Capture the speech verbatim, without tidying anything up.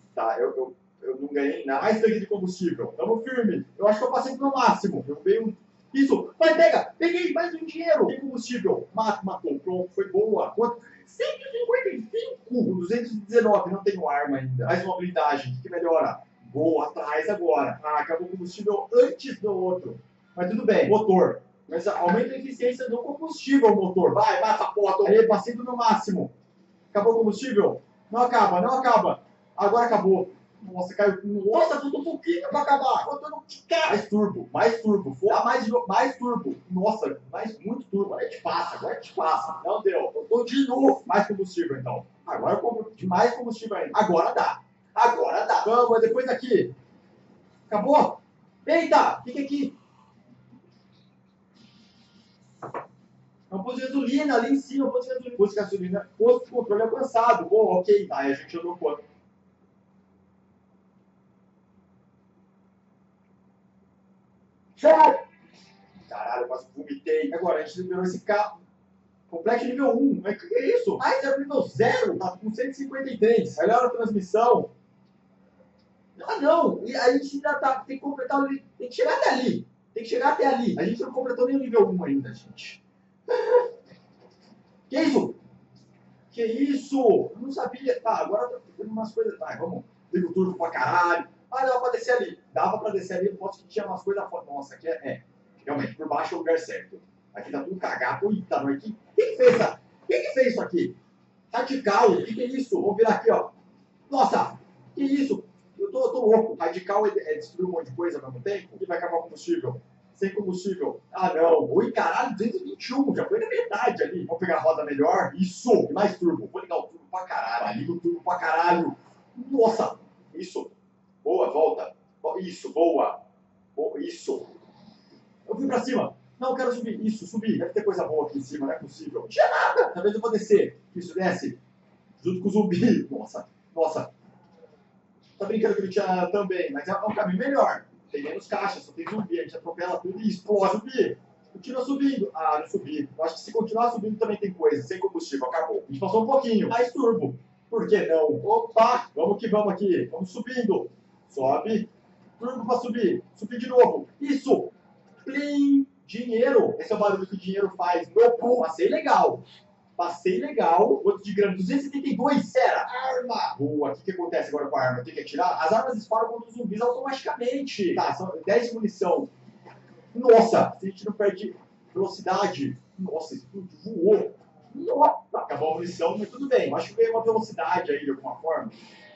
Tá, eu, eu, eu não ganhei nada. Mais tanque de combustível. Tamo firme. Eu acho que eu passei pro meu máximo. Eu veio um... Isso! Vai, pega! Peguei mais um dinheiro! Tem combustível. Mato, matou. Pronto, foi boa. Quanto? cento e cinquenta e cinco! duzentos e dezenove. Não tenho arma ainda. Mais uma blindagem. O que melhora? Boa, atrás agora. Ah, acabou o combustível antes do outro. Mas tudo bem. Motor. Mas aumenta a eficiência do combustível, motor. Vai, mata a porra. Aí, passei do meu máximo. Acabou o combustível? Não acaba, não acaba. Agora acabou. Nossa, caiu. Nossa, faltou um pouquinho pra acabar. Faltando mais turbo, mais turbo. Dá mais, mais turbo. Nossa, mais muito turbo. Agora a gente passa, agora a gente passa. Não deu. Faltou de novo. Mais combustível, então. Agora eu compro de mais combustível ainda. Agora dá. Agora dá. Vamos, depois daqui. Acabou? Eita, fica aqui. É um posto de gasolina, ali em cima, um posto de gasolina. Posto de gasolina, posto de controle alcançado. Bom, ok. Aí a gente andou quanto? Caralho, eu quase vomitei. Agora, a gente liberou esse carro. Complexo nível um. Mas o que é isso? Ah, esse era nível zero. Tá com cento e cinquenta e três. Melhora a transmissão. Ah, não. E aí a gente ainda tá, tem que completar o... Tem que chegar até ali. Tem que chegar até ali. A gente não completou nem o nível um ainda, gente. Que isso? Que isso? Eu não sabia. Tá, agora tá fazendo umas coisas. Tá, vamos. Liga o turbo pra caralho. Ah, dava pra descer ali. Dava pra descer ali. Eu posso que tinha umas coisas fora. Nossa, aqui é, é. Realmente, por baixo é o lugar certo. Aqui tá tudo cagado. Eita, não é aqui. Quem que fez isso? Quem que fez isso aqui? Radical. O que, que é isso? Vamos virar aqui, ó. Nossa, que isso? Eu tô, eu tô louco. Radical é, é destruir um monte de coisa ao mesmo tempo? E vai acabar o combustível? Sem combustível. Ah, não. Oi, caralho, duzentos e vinte e um. Já foi na metade ali. Vamos pegar a roda melhor. Isso. E mais turbo. Vou ligar o turbo pra caralho. Liga o turbo pra caralho. Nossa. Isso. Boa, volta. Isso, boa. Isso. Eu fui pra cima. Não, eu quero subir. Isso, subir. Deve ter coisa boa aqui em cima, não é possível. Não tinha nada. Talvez eu vou descer. Isso, desce. Junto com o zumbi. Nossa, nossa. Tá brincando que ele tinha também, mas é um caminho melhor. Tem menos caixa, só tem zumbi. A gente atropela tudo e explode o zumbi. Continua subindo. Ah, não subi. Eu acho que se continuar subindo também tem coisa. Sem combustível, acabou. A gente passou um pouquinho. Mais turbo. Por que não? Opa! Vamos que vamos aqui. Vamos subindo. Sobe. Turbo pra subir. Subir de novo. Isso. Plim! Dinheiro. Esse é o barulho que o dinheiro faz. Meu pum, passei legal. Passei legal. Outro de grana. duzentos e setenta e dois. Era. Arma. Boa. O que, que acontece agora com a arma? Tem que atirar? As armas disparam contra os zumbis automaticamente. Tá, são dez de munição. Nossa. Se a gente não perde velocidade. Nossa, isso tudo voou. Nossa. Acabou a munição, mas tudo bem. Eu acho que veio uma velocidade aí de alguma forma.